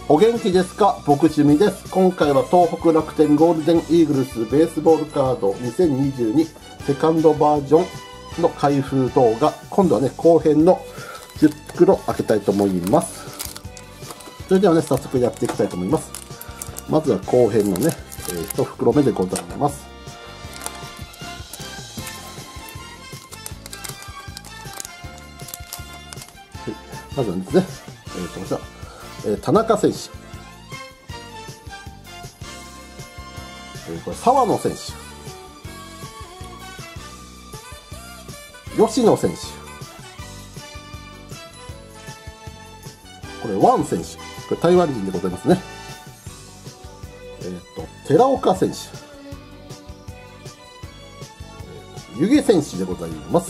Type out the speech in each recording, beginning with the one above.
お元気ですか？僕趣味です。今回は東北楽天ゴールデンイーグルスベースボールカード2022セカンドバージョンの開封動画。今度はね、後編の10袋開けたいと思います。それではね、早速やっていきたいと思います。まずは後編のね、1袋目でございます。はい、まずはですね、こちら。田中選手、これ澤野選手、吉野選手、これワン選手、これ台湾人でございますね。寺岡選手、湯気選手でございます。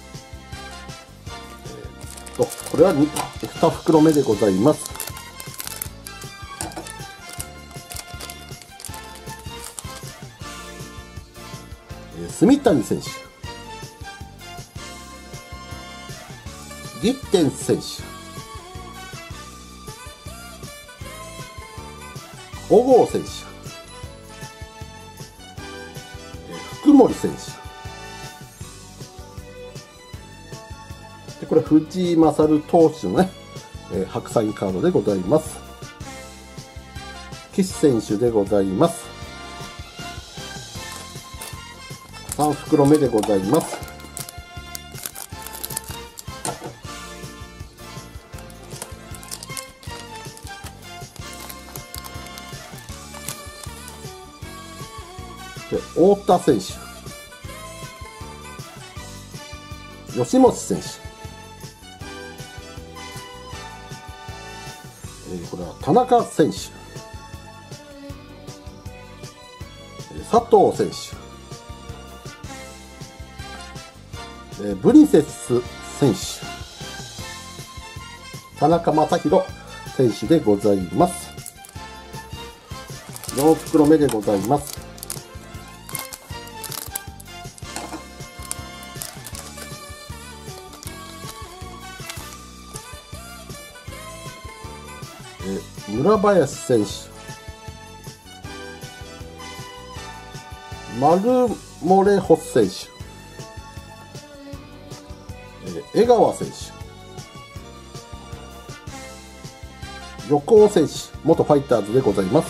これは 2袋目でございます。住谷選手、ギッテン選手、小郷選手、福森選手、でこれ藤井勝投手のね、白サインカードでございます。岸選手でございます。3袋目でございます。で太田選手、吉本選手、これは田中選手、佐藤選手、ブリセス選手、田中将大選手でございます。4袋目でございます。村林選手、丸モレホス選手、江川選手、横尾選手、元ファイターズでございます。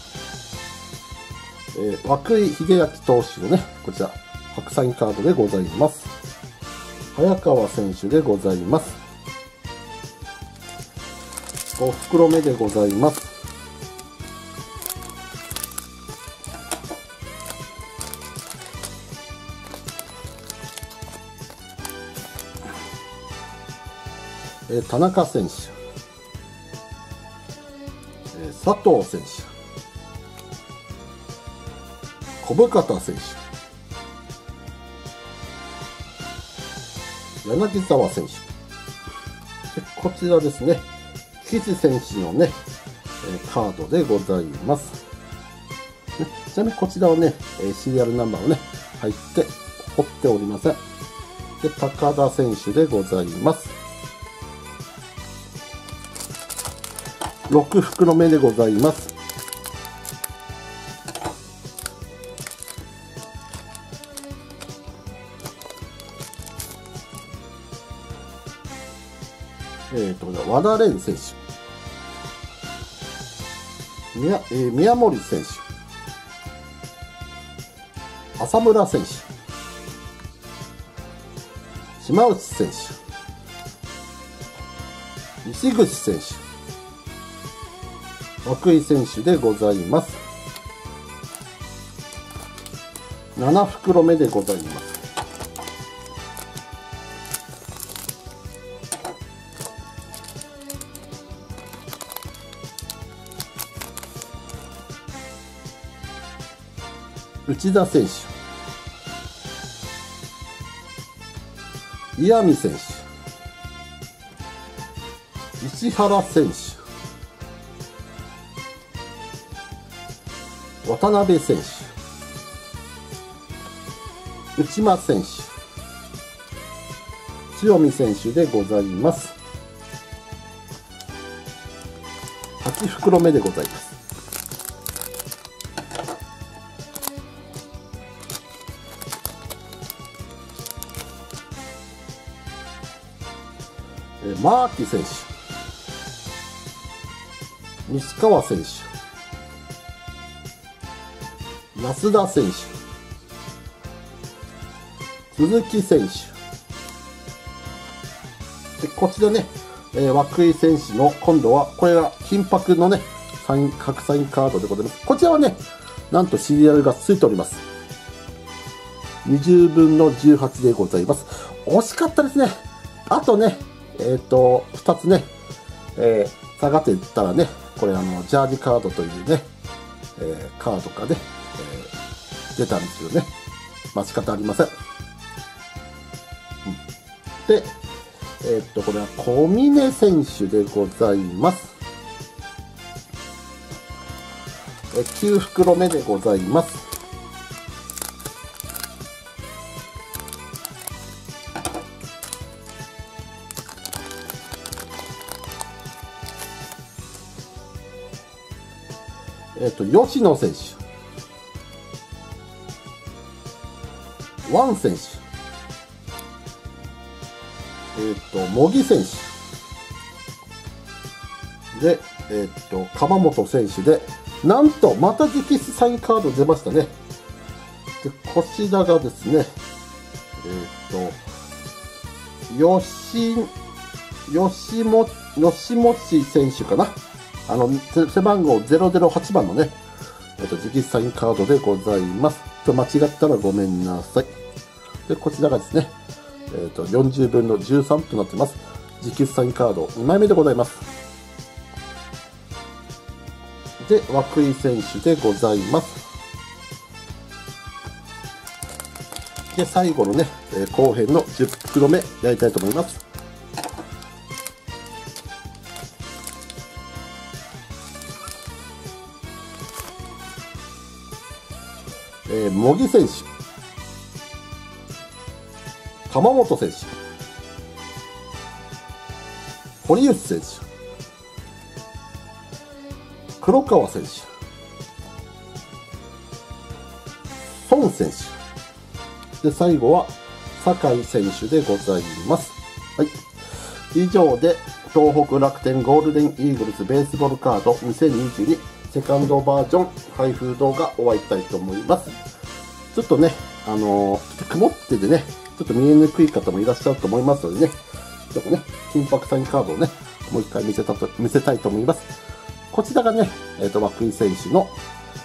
涌井秀明投手のね、こちら、白サインカードでございます。早川選手でございます。5袋目でございます。田中選手、佐藤選手、小深田選手、柳沢選手、でこちらですね、岸選手のね、カードでございます。ね、ちなみにこちらはね、シリアルナンバーをね、入って彫っておりません。で、高田選手でございます。6袋目でございます。和田蓮選手、宮森選手、浅村選手、島内選手、西口選手、涌井選手でございます。7袋目でございます。内田選手、岩見選手、石原選手、渡辺選手、内間選手、塩見選手でございます。8 8袋目でございます。マーキ選手、西川選手、増田選手、鈴木選手、でこちらね、涌井選手の今度はこれが金箔のね各サインカードでございます。こちらはね、なんとシリアルがついております。20分の18でございます。惜しかったですね。あとね、2つね、下がっていったらね、これジャージカードというね、カードがね、出たんですよね。まあ仕方ありません。で、これは小峰選手でございます。9袋目でございます。吉野選手、ワン選手、茂木選手で、鎌本選手で、なんとまた直筆サインカード出ましたね。でこちらがですね、吉本選手かな。背番号008番のね、直筆サインカードでございます。間違ったらごめんなさい。で、こちらがですね、40分の13となってます。直筆サインカード2枚目でございます。で、涌井選手でございます。で、最後のね、後編の10袋目やりたいと思います。茂木選手、鎌本選手、堀内選手、黒川選手、孫選手、で最後は酒井選手でございます。はい、以上で東北楽天ゴールデンイーグルスベースボールカード2022セカンドバージョン開封動画終わりたいと思います。ちょっとね、曇っててね、ちょっと見えにくい方もいらっしゃると思いますのでね、ちょっとね、金箔サインカードをね、もう一回見せたいと思います。こちらがね、涌井選手の、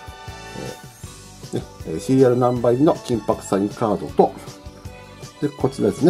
シリアルナンバー入りの金箔サインカードと、で、こちらですね、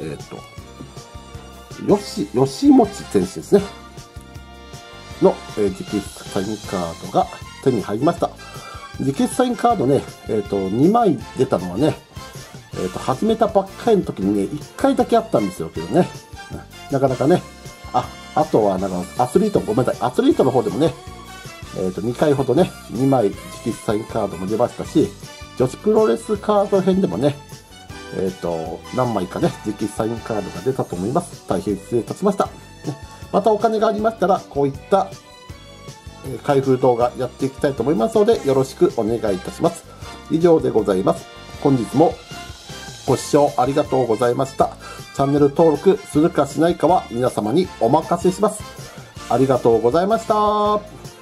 吉本選手ですね。の、直筆サインカードが手に入りました。直筆サインカードね、2枚出たのはね、始めたばっかりの時にね、1回だけあったんですよけどね。なかなかね、あとはなんかアスリートの方でもね、2回ほどね、2枚直筆サインカードも出ましたし、女子プロレスカード編でもね、何枚かね、直筆サインカードが出たと思います。大変失礼いたしました。またお金がありましたら、こういった開封動画やっていきたいと思いますので、よろしくお願いいたします。以上でございます。本日もご視聴ありがとうございました。チャンネル登録するかしないかは皆様にお任せします。ありがとうございました。